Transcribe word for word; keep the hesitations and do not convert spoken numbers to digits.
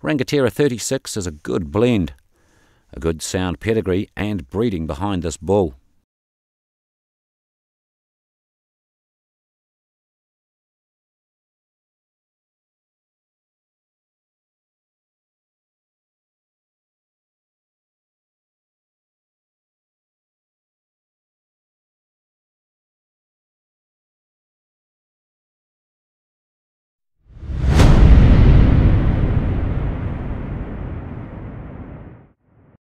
Rangatira thirty-six is a good blend. A good sound pedigree and breeding behind this bull.